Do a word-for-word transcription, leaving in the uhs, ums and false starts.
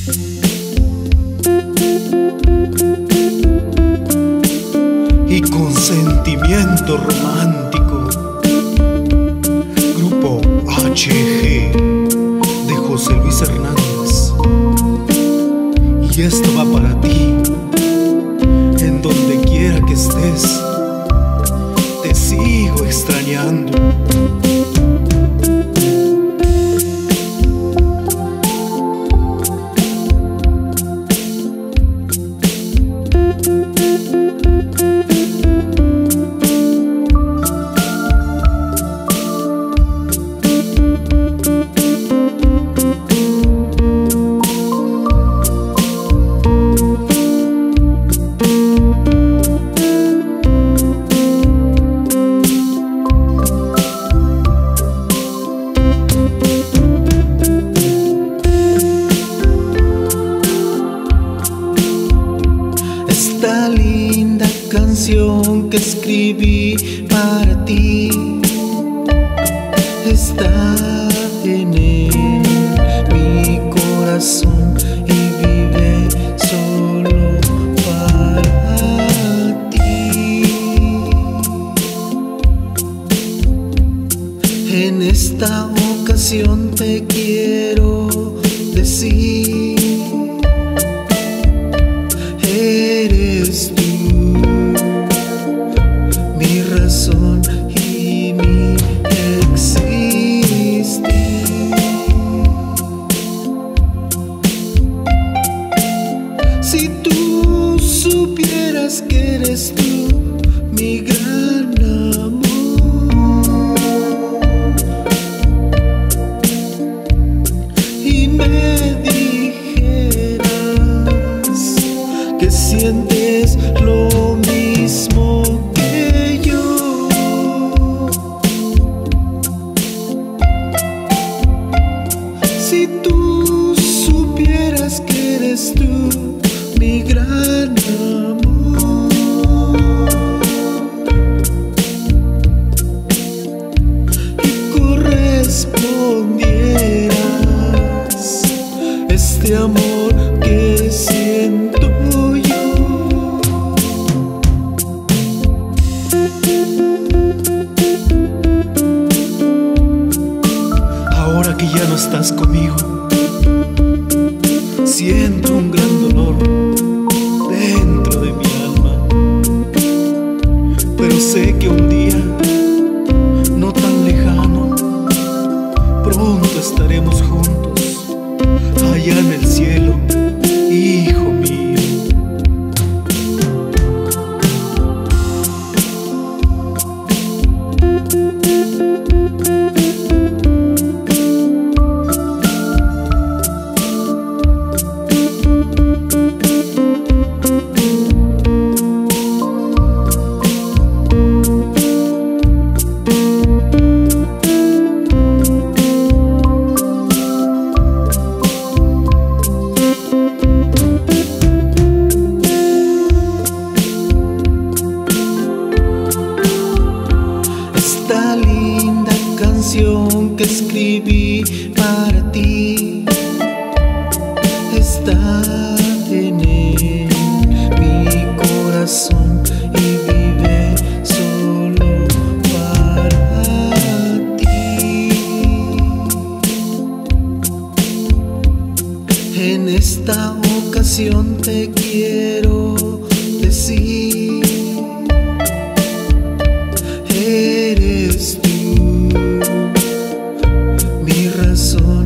Y con sentimiento romántico, Grupo H G de José Luis Hernández. Y esto va para ti, en donde quiera que estés, te sigo extrañando. Esta linda canción que escribí para ti está en él, mi corazón, y vive solo para ti. En esta ocasión te quiero decir: eres tú mi razón y mi existir. Si tú supieras que eres tú mi gran amor, y me dijeras que sientes lo mismo que yo, si tú supieras que eres tú mi gran amor, y correspondieras este amor que siento yo. Ahora que ya no estás conmigo, siento un gran dolor dentro de mi alma, pero sé que un día, no tan lejano, pronto estaremos juntos, allá en el cielo, hijo mío. Esta linda canción que escribí para ti está en él, mi corazón, y vive solo para ti. En esta ocasión te quiero decir: eres tú mi razón